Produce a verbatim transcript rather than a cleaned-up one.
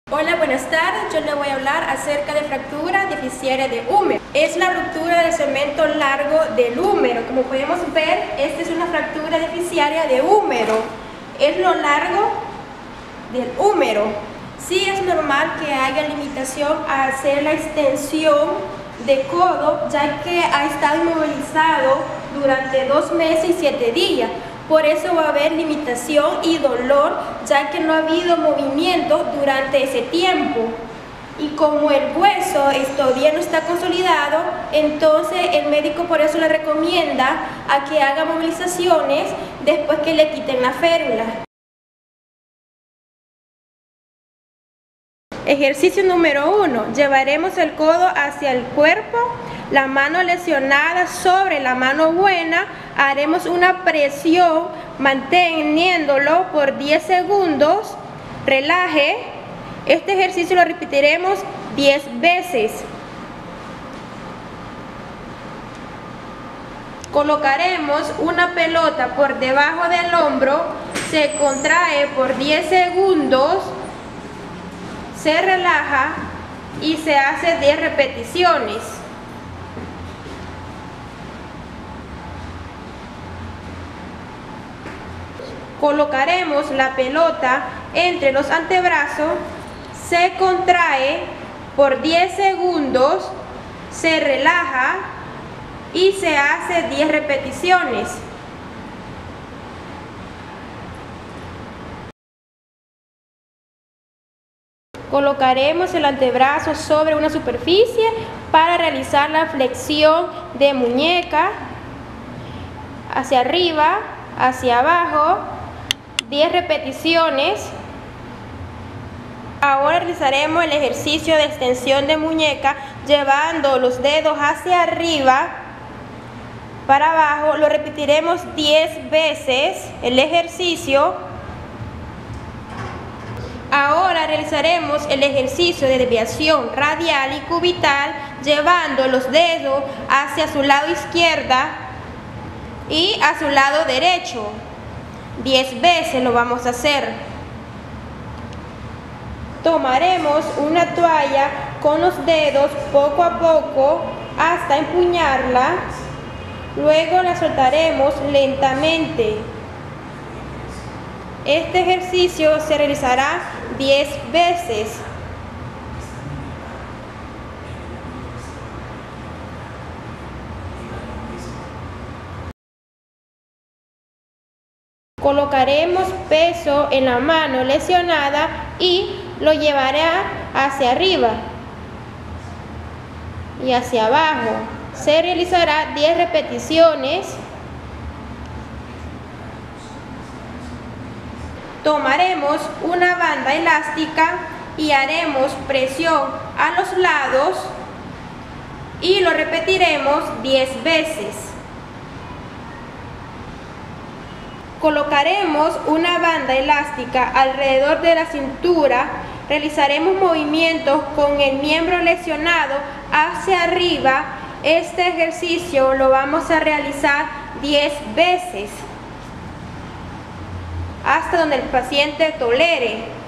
Hola, buenas tardes. Yo le voy a hablar acerca de fractura deficiaria de húmero. Es la ruptura del segmento largo del húmero. Como podemos ver, esta es una fractura deficiaria de húmero. Es lo largo del húmero. Sí es normal que haya limitación a hacer la extensión de codo, ya que ha estado inmovilizado durante dos meses y siete días. Por eso va a haber limitación y dolor, ya que no ha habido movimiento durante ese tiempo. Y como el hueso todavía no está consolidado, entonces el médico por eso le recomienda a que haga movilizaciones después que le quiten la férula. Ejercicio número uno. Llevaremos el codo hacia el cuerpo, la mano lesionada sobre la mano buena. Haremos una presión manteniéndolo por diez segundos. Relaje. Este ejercicio lo repetiremos diez veces. Colocaremos una pelota por debajo del hombro. Se contrae por diez segundos. Se relaja y se hace diez repeticiones. Colocaremos la pelota entre los antebrazos, se contrae por diez segundos, se relaja y se hace diez repeticiones. Colocaremos el antebrazo sobre una superficie para realizar la flexión de muñeca hacia arriba, hacia abajo, diez repeticiones. Ahora realizaremos el ejercicio de extensión de muñeca llevando los dedos hacia arriba, para abajo. Lo repetiremos diez veces el ejercicio. Ahora realizaremos el ejercicio de desviación radial y cubital llevando los dedos hacia su lado izquierdo y a su lado derecho. diez veces lo vamos a hacer. Tomaremos una toalla con los dedos poco a poco hasta empuñarla. Luego la soltaremos lentamente. Este ejercicio se realizará diez veces. Colocaremos peso en la mano lesionada y lo llevará hacia arriba y hacia abajo. Se realizará diez repeticiones. Tomaremos una banda elástica y haremos presión a los lados y lo repetiremos diez veces. Colocaremos una banda elástica alrededor de la cintura. Realizaremos movimientos con el miembro lesionado hacia arriba. Este ejercicio lo vamos a realizar diez veces. Hasta donde el paciente tolere.